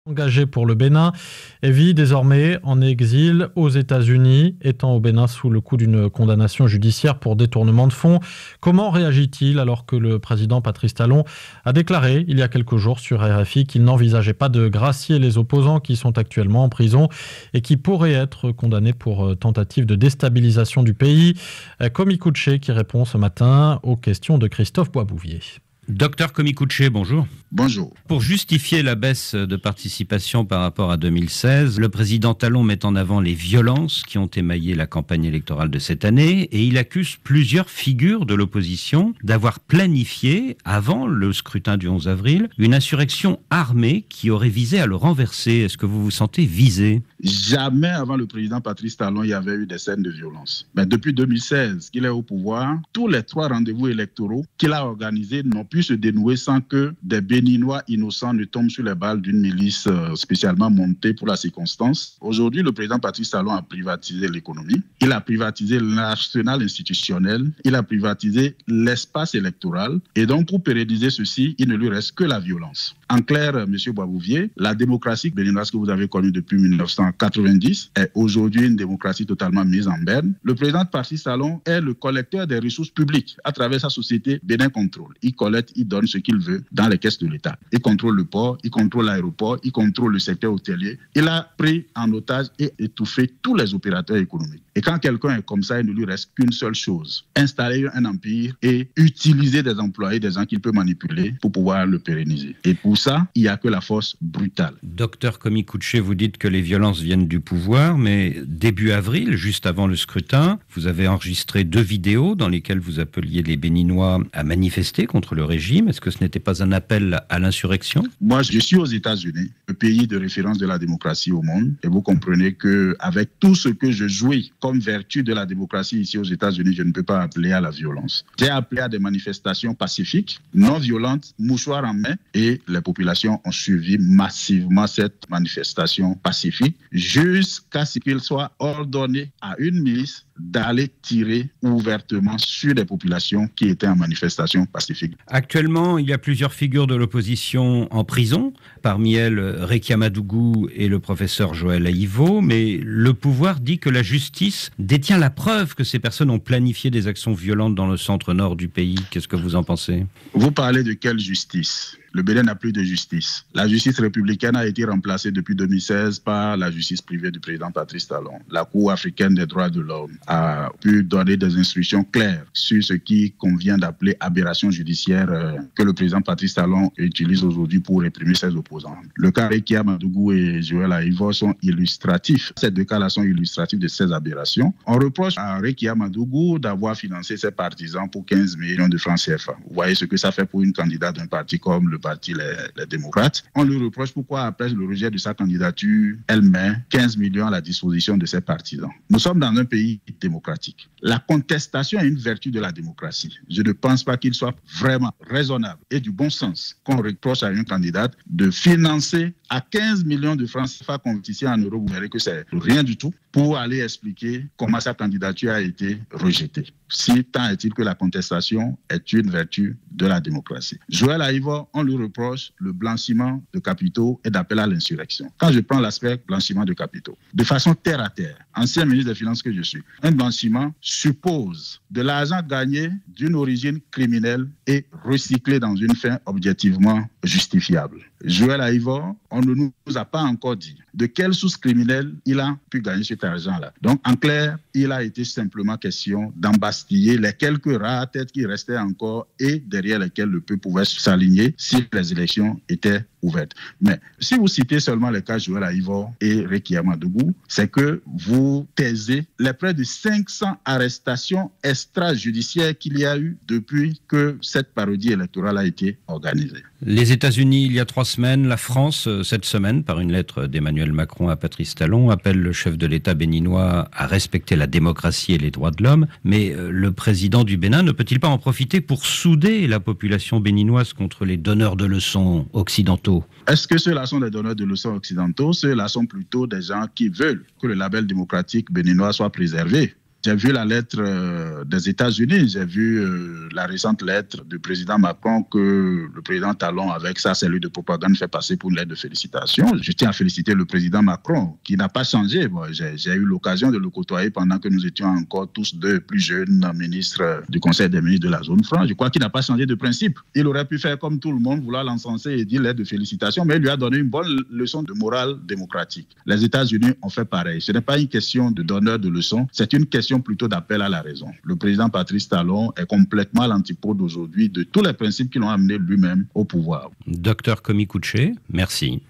Engagé pour le Bénin et vit désormais en exil aux États-Unis, étant au Bénin sous le coup d'une condamnation judiciaire pour détournement de fonds. Comment réagit-il alors que le président Patrice Talon a déclaré il y a quelques jours sur RFI qu'il n'envisageait pas de gracier les opposants qui sont actuellement en prison et qui pourraient être condamnés pour tentative de déstabilisation du pays? Komi Kouché qui répond ce matin aux questions de Christophe Boisbouvier. Docteur Komi Kouché, bonjour. Bonjour. Pour justifier la baisse de participation par rapport à 2016, le président Talon met en avant les violences qui ont émaillé la campagne électorale de cette année et il accuse plusieurs figures de l'opposition d'avoir planifié, avant le scrutin du 11 avril, une insurrection armée qui aurait visé à le renverser. Est-ce que vous vous sentez visé? Jamais avant le président Patrice Talon, il y avait eu des scènes de violence. Mais depuis 2016 qu'il est au pouvoir, tous les 3 rendez-vous électoraux qu'il a organisés n'ont pu se dénouer sans que des Béninois innocents ne tombent sur les balles d'une milice spécialement montée pour la circonstance. Aujourd'hui, le président Patrice Talon a privatisé l'économie, il a privatisé l'arsenal institutionnel, il a privatisé l'espace électoral et donc pour pérenniser ceci, il ne lui reste que la violence. En clair, M. Boisbouvier, la démocratie béninoise que vous avez connue depuis 1990 est aujourd'hui une démocratie totalement mise en berne. Le président Patrice Talon est le collecteur des ressources publiques à travers sa société Bénin Contrôle. Il collecte, il donne ce qu'il veut dans les caisses de l'État. Il contrôle le port, il contrôle l'aéroport, il contrôle le secteur hôtelier. Il a pris en otage et étouffé tous les opérateurs économiques. Et quand quelqu'un est comme ça, il ne lui reste qu'une seule chose, installer un empire et utiliser des employés, des gens qu'il peut manipuler pour pouvoir le pérenniser. Et pour ça, il n'y a que la force brutale. Docteur Komi Kouché, vous dites que les violences viennent du pouvoir, mais début avril, juste avant le scrutin, vous avez enregistré 2 vidéos dans lesquelles vous appeliez les Béninois à manifester contre le régime. Est-ce que ce n'était pas un appel à l'insurrection? Moi, je suis aux États-Unis, le pays de référence de la démocratie au monde. Et vous comprenez qu'avec tout ce que je jouis comme vertu de la démocratie ici aux États-Unis, je ne peux pas appeler à la violence. J'ai appelé à des manifestations pacifiques, non violentes, mouchoirs en main, et les populations ont suivi massivement cette manifestation pacifique jusqu'à ce qu'il soit ordonné à une milice d'aller tirer ouvertement sur des populations qui étaient en manifestation pacifique. Actuellement, il y a plusieurs figures de l'opposition en prison, parmi elles Rekia Madougou et le professeur Joël Aïvo, mais le pouvoir dit que la justice détient la preuve que ces personnes ont planifié des actions violentes dans le centre-nord du pays. Qu'est-ce que vous en pensez? Vous parlez de quelle justice? Le Bénin n'a plus de justice. La justice républicaine a été remplacée depuis 2016 par la justice privée du président Patrice Talon. La Cour africaine des droits de l'homme a pu donner des instructions claires sur ce qui convient d'appeler aberration judiciaire que le président Patrice Talon utilise aujourd'hui pour réprimer ses opposants. Le cas Rekia Madougou et Joël Aïvo sont illustratifs. Ces 2 cas-là sont illustratifs de ces aberrations. On reproche à Rekia Madougou d'avoir financé ses partisans pour 15 millions de francs CFA. Vous voyez ce que ça fait pour une candidate d'un parti comme le parti les démocrates. On lui reproche pourquoi, après le rejet de sa candidature, elle met 15 millions à la disposition de ses partisans. Nous sommes dans un pays démocratique. La contestation est une vertu de la démocratie. Je ne pense pas qu'il soit vraiment raisonnable et du bon sens qu'on reproche à une candidate de financer à 15 millions de francs CFA convertis en euros. Vous verrez que c'est rien du tout pour aller expliquer comment sa candidature a été rejetée. Si tant est-il que la contestation est une vertu de la démocratie. Joël Aïvo, on lui reproche le blanchiment de capitaux et d'appel à l'insurrection. Quand je prends l'aspect blanchiment de capitaux, de façon terre à terre, ancien ministre des Finances que je suis, un blanchiment suppose de l'argent gagné d'une origine criminelle et recyclé dans une fin objectivement justifiable. Joël Aïvo, on ne nous a pas encore dit de quelle source criminelle il a pu gagner cet argent-là. Donc, en clair, il a été simplement question d'embastiller les quelques rares têtes qui restaient encore et derrière lesquelles le peuple pouvait s'aligner si les élections étaient ouvertes. Mais si vous citez seulement les cas Joël Aïvo et Rekia Madougou, c'est que vous taisez les près de 500 arrestations extrajudiciaires qu'il y a eu depuis que cette parodie électorale a été organisée. Les États-Unis, il y a 3 semaines, la France, cette semaine, par une lettre d'Emmanuel Macron à Patrice Talon, appelle le chef de l'État béninois à respecter la démocratie et les droits de l'homme. Mais le président du Bénin ne peut-il pas en profiter pour souder la population béninoise contre les donneurs de leçons occidentaux? Est-ce que ceux-là sont des donneurs de leçons occidentaux? Ceux-là sont plutôt des gens qui veulent que le label démocratique béninois soit préservé. J'ai vu la lettre des États-Unis, j'ai vu la récente lettre du président Macron que le président Talon, avec sa cellule de propagande, fait passer pour une lettre de félicitations. Je tiens à féliciter le président Macron, qui n'a pas changé. Bon, j'ai eu l'occasion de le côtoyer pendant que nous étions encore tous deux plus jeunes ministres du Conseil des ministres de la zone franc. Je crois qu'il n'a pas changé de principe. Il aurait pu faire comme tout le monde, vouloir l'encenser et dire lettre de félicitations, mais il lui a donné une bonne leçon de morale démocratique. Les États-Unis ont fait pareil. Ce n'est pas une question de donneur de leçons, c'est une question plutôt d'appel à la raison. Le président Patrice Talon est complètement à l'antipode aujourd'hui de tous les principes qui l'ont amené lui-même au pouvoir. Docteur Komi Kouché, merci.